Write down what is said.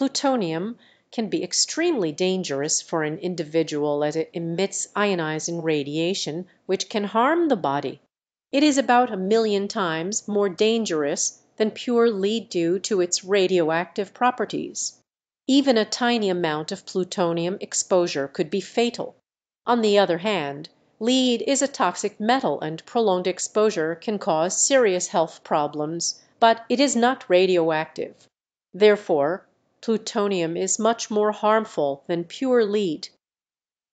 Plutonium can be extremely dangerous for an individual as it emits ionizing radiation which can harm the body. It is about 1,000,000 times more dangerous than pure lead due to its radioactive properties. Even a tiny amount of plutonium exposure could be fatal. On the other hand, lead is a toxic metal and prolonged exposure can cause serious health problems, but it is not radioactive. Therefore, plutonium is much more harmful than pure lead.